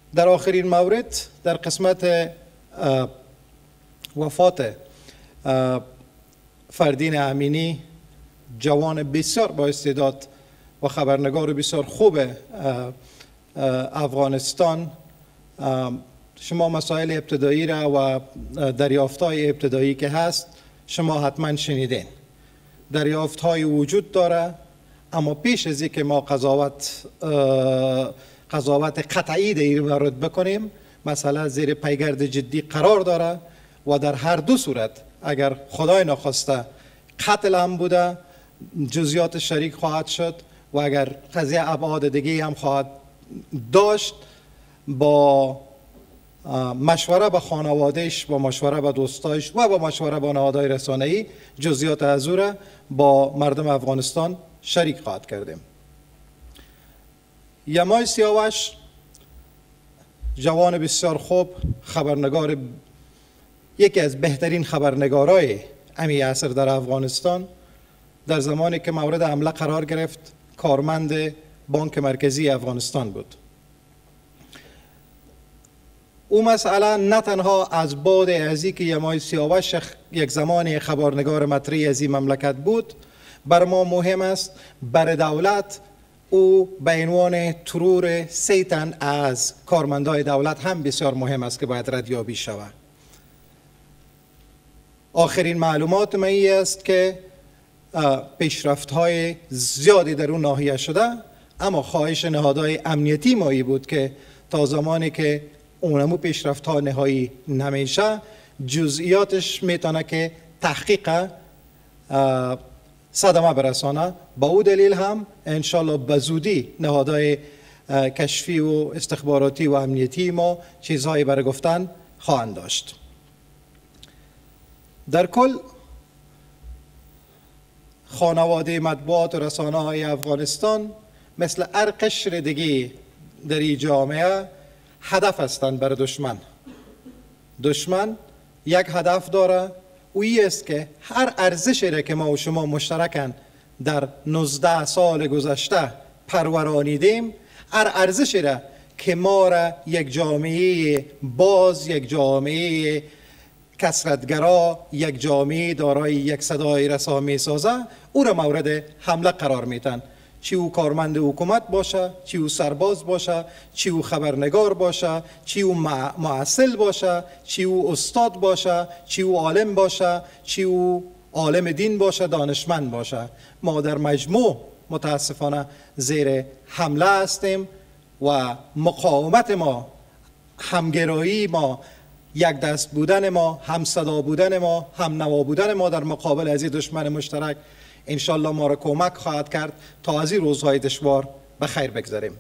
در آخرین مورد، در قسمت وفات فردین امینی، جوان بسیار با استعداد و خبرنگار بسیار خوب افغانستان، شما مسائل ابتدایی را و دریافت‌های ابتدایی که هست شما حتما شنیدین. دریافت‌های وجود داره، اما پیش از اینکه ما قضاوت قطعی در این مورد بکنیم، مسئله زیر پیگرد جدی قرار داره و در هر دو صورت اگر خدای نخواسته قتل هم بوده جزئیات شریک خواهد شد و اگر قضیه ابعاد دیگه هم خواهد داشت، با مشوره با خانوادهش، با مشوره با دوستایش و با مشوره با نهادهای رسانه‌ای جزئیات از او را با مردم افغانستان شریک خواهد کردیم. یمای سیاوش جوان بسیار خوب، خبرنگار، یکی از بهترین خبرنگارای امی عصر در افغانستان، در زمانی که مورد حمله قرار گرفت کارمند بانک مرکزی افغانستان بود. او مسئله نه تنها از بعد از اینکه یمای سیاوش یک زمانی خبرنگار مطرحی از این مملکت بود بر ما مهم است، بر دولت او به عنوان ترور 3 تن از کارمندای دولت هم بسیار مهم است که باید ردیابی شود. آخرین معلومات من است که پیشرفت‌های زیادی در اون ناحیه شده، اما خواهش نهادهای امنیتی مایی بود که تا زمانی که اونمو پیشرفت‌ها نهایی نمیشه جزئیاتش میتونه که تحقیق صدمه برسانه. با او دلیل هم انشالله به زودی نهادهای کشفی و استخباراتی و امنیتی ما چیزهایی برای گفتن خواهند داشت. در کل خانواده مطبوعات و رسانه های افغانستان مثل هر قشر دیگه در این جامعه هدف هستند برای دشمن. دشمن یک هدف داره، او است که هر ارزشی را که ما و شما مشترکاً در 19 سال گذشته پرورانیدیم، هر ارزشی را که ما را یک جامعه باز، یک جامعه کثرتگرا، یک جامعه دارای یک صدای رسا می سازه، او را مورد حمله قرار میتن. چی او کارمند حکومت باشه، چی او سرباز باشه، چی او خبرنگار باشه، چی او معسل باشه، چی او استاد باشه، چی او عالم باشه، چی او عالم دین باشه، دانشمند باشه، ما در مجموع متاسفانه زیر حمله هستیم و مقاومت ما، همگرایی ما، یک دست بودن ما، هم صدا بودن ما، هم نوا بودن ما در مقابل از این دشمن مشترک انشالله ما را کمک خواهد کرد تا از این روزهای دشوار به خیر بگذاریم.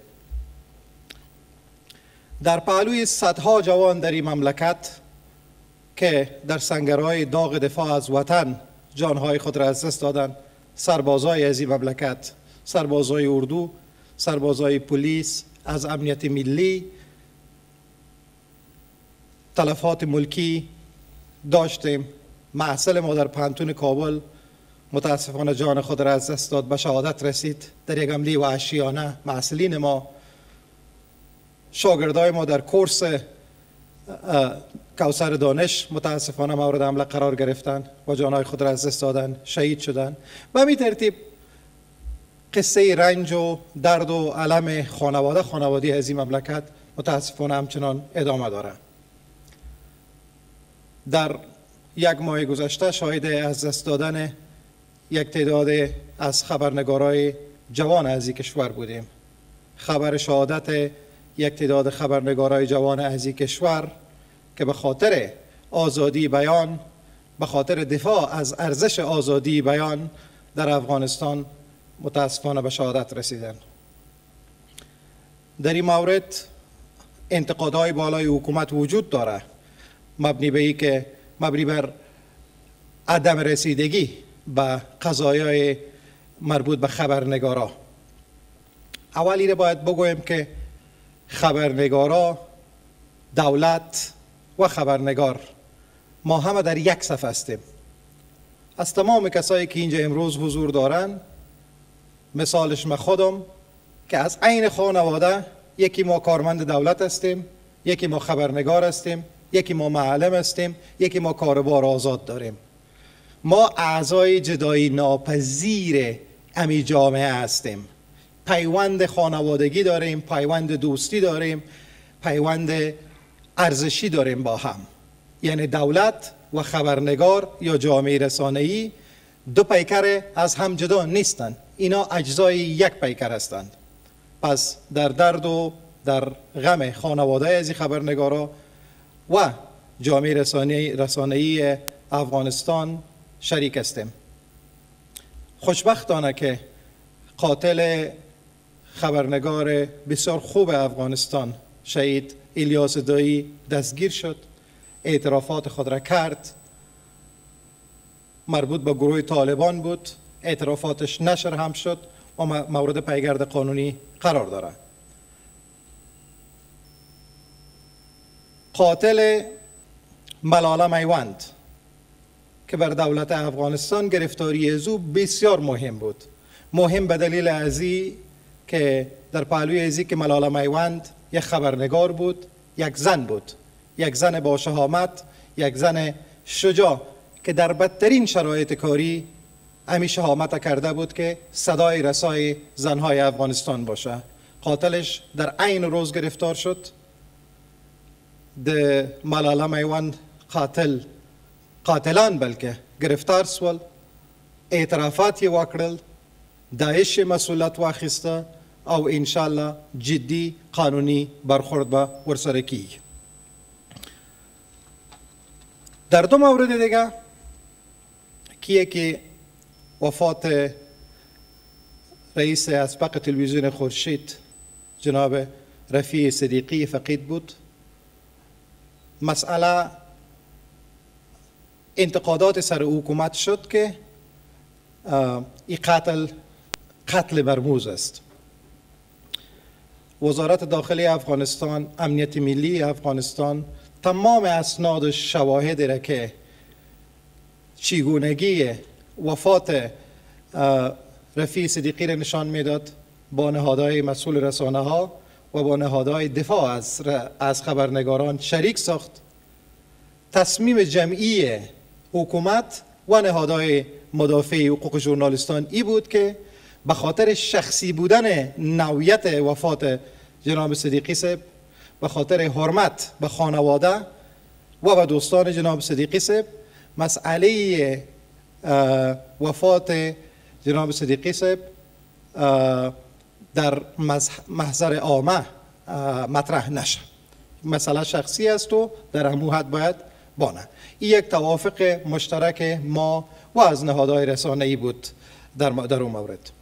در پهلوی صدها جوان در این مملکت که در سنگرهای داغ دفاع از وطن جانهای خود را از دست دادند، سربازای از این مملکت، سربازای اردو، سربازای پلیس، از امنیت ملی، تلفات ملکی داشتیم. معسل ما در پانتون کابل متاسفانه جان خود را از دست داد، به شهادت رسید در یک حمله وحشیانه. معسلین ما، شاگردای ما در کورس کوثر دانش متاسفانه مورد حمله قرار گرفتند و جانهای خود را از دست دادند، شهید شدند. و همین ترتیب قصه رنج و درد و الم خانواده از این مملکت متاسفانه همچنان ادامه داره. در یک ماه گذشته شاهد از دست دادن یک تعداد از خبرنگارای جوان از این کشور بودیم. خبر شهادت یک تعداد خبرنگارای جوان از این کشور که به خاطر آزادی بیان، به خاطر دفاع از ارزش آزادی بیان در افغانستان متاسفانه به شهادت رسیدند. در این مورد انتقادهای بالای حکومت وجود داره، مبنی بر عدم رسیدگی به قضایای مربوط به خبرنگارا. اولی را باید بگویم که خبرنگارا، دولت و خبرنگار ما همه در یک صف هستیم. از تمام کسایی که اینجا امروز حضور دارن، مثالش من خودم که از عین خانواده، یکی ما کارمند دولت هستیم، یکی ما خبرنگار هستیم، یکی ما معلم هستیم، یکی ما کاربار آزاد داریم. ما اعضای جدایی ناپذیر امی جامعه هستیم. پیوند خانوادگی داریم، پیوند دوستی داریم، پیوند ارزشی داریم با هم. یعنی دولت و خبرنگار یا جامعه رسانه‌ای دو پیکر از هم جدا نیستند. اینا اجزای یک پیکر هستند. پس در درد و در غم خانواده از خبرنگارا و جامعه رسانه‌ای افغانستان شریک هستیم. خوشبختانه که قاتل خبرنگار بسیار خوب افغانستان شهید الیاس دایی دستگیر شد، اعترافات خود را کرد، مربوط به گروه طالبان بود، اعترافاتش نشر هم شد و مورد پیگرد قانونی قرار دارد. قاتل ملاله میوند که بر دولت افغانستان گرفتاری از او بسیار مهم بود. مهم به دلیل ازی که در پهلوی ازی که ملاله میوند یک خبرنگار بود، یک زن بود، یک زن با شهامت، یک زن شجاع که در بدترین شرایط کاری همی شهامت کرده بود که صدای رسای زنهای افغانستان باشه. قاتلش در عین روز گرفتار شد. د ملاله میوند قاتلان بلکه گرفتار سول، اعترافات یې وکړل، داعش مسئولیت واخیسته او انشاءالله جدی قانونی برخورد به ورسره کیږي. در دو مورد دیگه که وفات رئیس اسبق تلویزیون خورشید جناب رفیع صدیقی فقید بود. مسئله انتقادات سر حکومت شد که این قتل مرموز است. وزارت داخلی افغانستان، امنیت ملی افغانستان تمام اسناد و شواهد را که چگونگی وفات رفیع صدیقی را نشان میداد با نهادهای مسئول رسانه ها و با نهادهای دفاع از خبرنگاران شریک ساخت. تصمیم جمعی حکومت و نهادهای مدافع حقوق ژورنالیستان ای بود که به خاطر شخصی بودن نوعیت وفات جناب صدیقی صاحب، به خاطر حرمت به خانواده و به دوستان جناب صدیقی صاحب، مسئله وفات جناب صدیقی صاحب در محضر عامه مطرح نشه. مسئله شخصی است و در همون حد باید بانه. این یک توافق مشترک ما و از نهادهای رسانه‌ای بود در اون مورد.